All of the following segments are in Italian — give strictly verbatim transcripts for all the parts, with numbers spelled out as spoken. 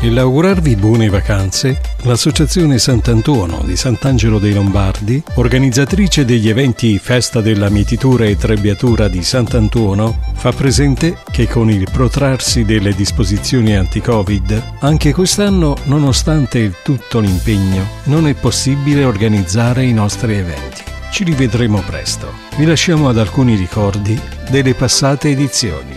Nell'augurarvi buone vacanze, l'Associazione Sant'Antuono di Sant'Angelo dei Lombardi, organizzatrice degli eventi Festa della Mietitura e Trebbiatura di Sant'Antuono, fa presente che con il protrarsi delle disposizioni anti-Covid, anche quest'anno, nonostante tutto l'impegno, non è possibile organizzare i nostri eventi. Ci rivedremo presto. Vi lasciamo ad alcuni ricordi delle passate edizioni.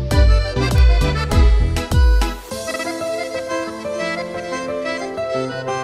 Thank you.